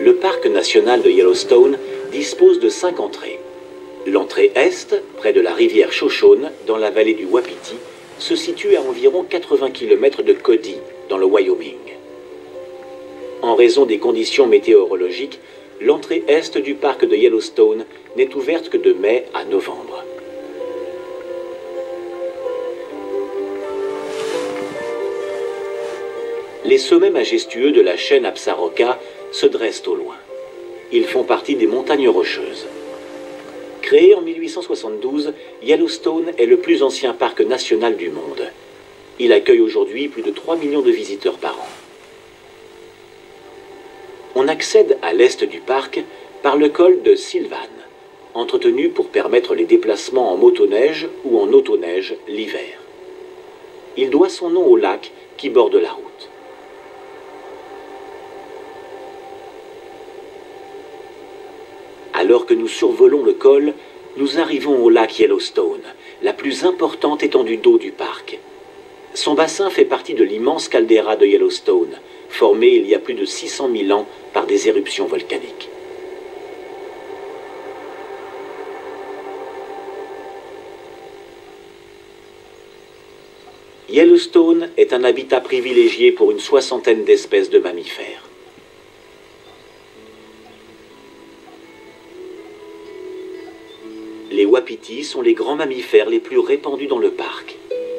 Le parc national de Yellowstone dispose de 5 entrées. L'entrée est, près de la rivière Shoshone, dans la vallée du Wapiti, se situe à environ 80 km de Cody, dans le Wyoming. En raison des conditions météorologiques, l'entrée est du parc de Yellowstone n'est ouverte que de mai à novembre. Les sommets majestueux de la chaîne Absaroka se dressent au loin. Ils font partie des montagnes rocheuses. Créé en 1872, Yellowstone est le plus ancien parc national du monde. Il accueille aujourd'hui plus de 3 millions de visiteurs par an. On accède à l'est du parc par le col de Sylvan, entretenu pour permettre les déplacements en motoneige ou en autoneige l'hiver. Il doit son nom au lac qui borde la route. Alors que nous survolons le col, nous arrivons au lac Yellowstone, la plus importante étendue d'eau du parc. Son bassin fait partie de l'immense caldeira de Yellowstone, formée il y a plus de 600 000 ans par des éruptions volcaniques. Yellowstone est un habitat privilégié pour une 60aine d'espèces de mammifères. Les wapitis sont les grands mammifères les plus répandus dans le parc.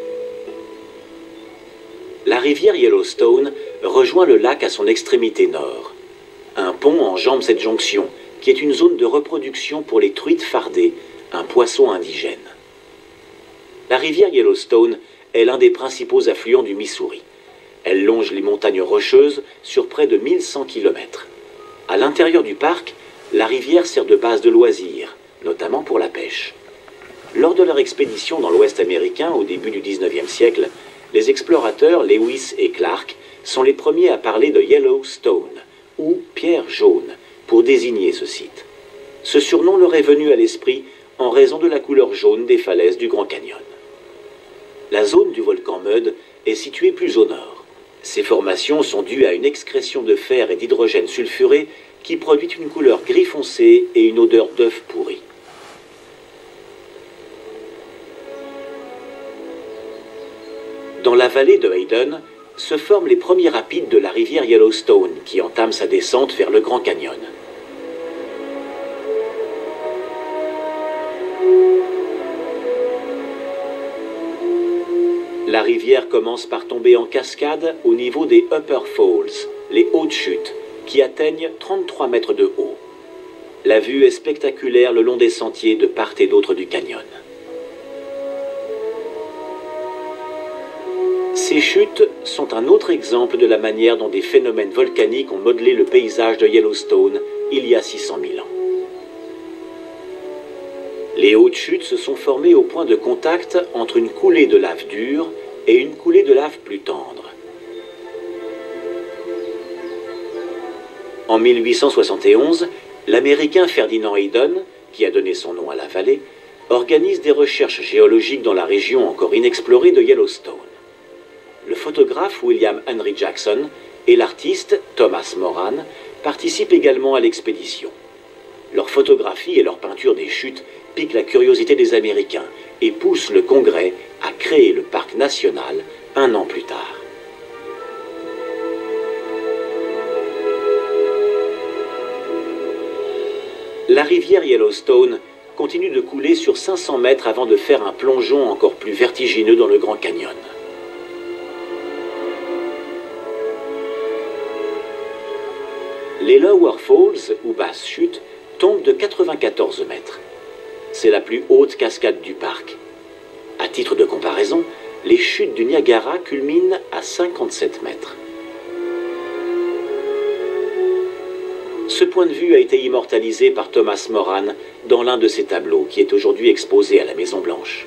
La rivière Yellowstone rejoint le lac à son extrémité nord. Un pont enjambe cette jonction, qui est une zone de reproduction pour les truites fardées, un poisson indigène. La rivière Yellowstone est l'un des principaux affluents du Missouri. Elle longe les montagnes rocheuses sur près de 1100 km. À l'intérieur du parc, la rivière sert de base de loisirs, notamment pour la pêche. Lors de leur expédition dans l'Ouest américain au début du XIXe siècle, les explorateurs Lewis et Clark sont les premiers à parler de Yellowstone, ou pierre jaune, pour désigner ce site. Ce surnom leur est venu à l'esprit en raison de la couleur jaune des falaises du Grand Canyon. La zone du volcan Mudd est située plus au nord. Ces formations sont dues à une excrétion de fer et d'hydrogène sulfuré qui produit une couleur gris foncé et une odeur d'œuf pourri. Dans la vallée de Hayden se forment les premiers rapides de la rivière Yellowstone qui entame sa descente vers le Grand Canyon. La rivière commence par tomber en cascade au niveau des Upper Falls, les hautes chutes, qui atteignent 33 mètres de haut. La vue est spectaculaire le long des sentiers de part et d'autre du canyon. Ces chutes sont un autre exemple de la manière dont des phénomènes volcaniques ont modelé le paysage de Yellowstone il y a 600 000 ans. Les hautes chutes se sont formées au point de contact entre une coulée de lave dure et une coulée de lave plus tendre. En 1871, l'Américain Ferdinand Hayden, qui a donné son nom à la vallée, organise des recherches géologiques dans la région encore inexplorée de Yellowstone. Le photographe William Henry Jackson et l'artiste Thomas Moran participent également à l'expédition. Leurs photographies et leurs peintures des chutes piquent la curiosité des Américains et poussent le Congrès à créer le parc national un an plus tard. La rivière Yellowstone continue de couler sur 500 mètres avant de faire un plongeon encore plus vertigineux dans le Grand Canyon. Les Lower Falls, ou basses chutes, tombent de 94 mètres. C'est la plus haute cascade du parc. À titre de comparaison, les chutes du Niagara culminent à 57 mètres. Ce point de vue a été immortalisé par Thomas Moran dans l'un de ses tableaux qui est aujourd'hui exposé à la Maison-Blanche.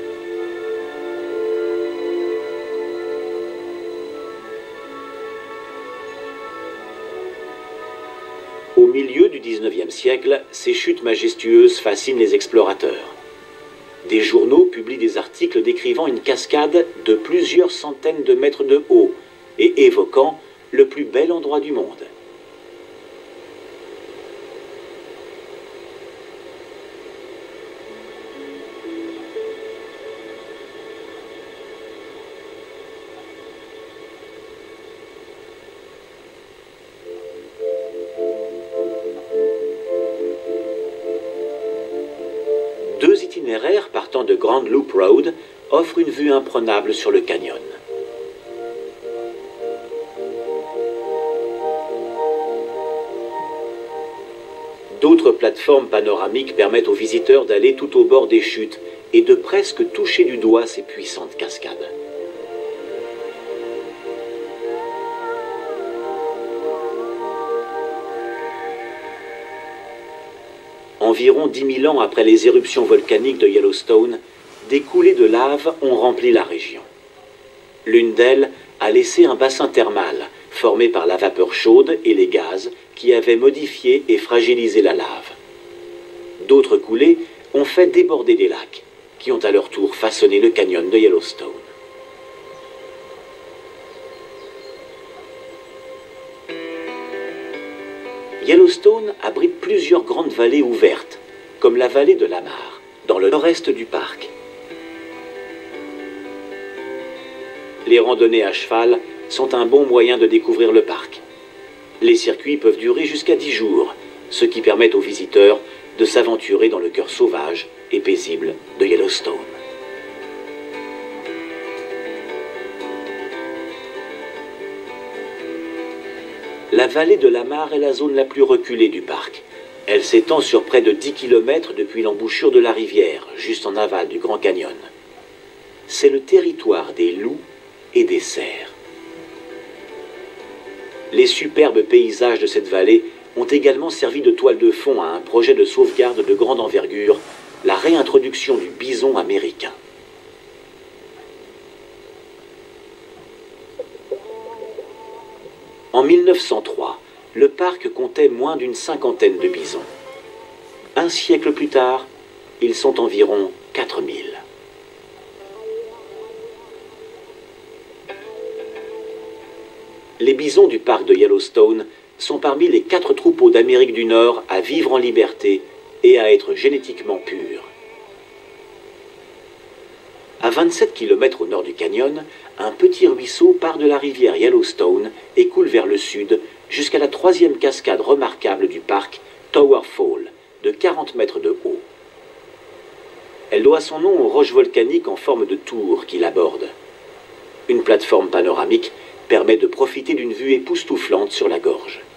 Au milieu du XIXe siècle, ces chutes majestueuses fascinent les explorateurs. Des journaux publient des articles décrivant une cascade de plusieurs centaines de mètres de haut et évoquant le plus bel endroit du monde. itinéraire partant de Grand Loop Road offre une vue imprenable sur le canyon. D'autres plateformes panoramiques permettent aux visiteurs d'aller tout au bord des chutes et de presque toucher du doigt ces puissantes cascades. Environ 10 000 ans après les éruptions volcaniques de Yellowstone, des coulées de lave ont rempli la région. L'une d'elles a laissé un bassin thermal, formé par la vapeur chaude et les gaz qui avaient modifié et fragilisé la lave. D'autres coulées ont fait déborder des lacs, qui ont à leur tour façonné le canyon de Yellowstone. Yellowstone abrite plusieurs grandes vallées ouvertes, comme la vallée de Lamar, dans le nord-est du parc. Les randonnées à cheval sont un bon moyen de découvrir le parc. Les circuits peuvent durer jusqu'à 10 jours, ce qui permet aux visiteurs de s'aventurer dans le cœur sauvage et paisible de Yellowstone. La vallée de Lamar est la zone la plus reculée du parc. Elle s'étend sur près de 10 km depuis l'embouchure de la rivière, juste en aval du Grand Canyon. C'est le territoire des loups et des cerfs. Les superbes paysages de cette vallée ont également servi de toile de fond à un projet de sauvegarde de grande envergure, la réintroduction du bison américain. En 1903, le parc comptait moins d'une cinquantaine de bisons. Un siècle plus tard, ils sont environ 4000. Les bisons du parc de Yellowstone sont parmi les 4 troupeaux d'Amérique du Nord à vivre en liberté et à être génétiquement purs. À 27 km au nord du canyon, un petit ruisseau part de la rivière Yellowstone et coule vers le sud jusqu'à la 3e cascade remarquable du parc, Tower Fall, de 40 mètres de haut. Elle doit son nom aux roches volcaniques en forme de tour qui l'abordent. Une plateforme panoramique permet de profiter d'une vue époustouflante sur la gorge.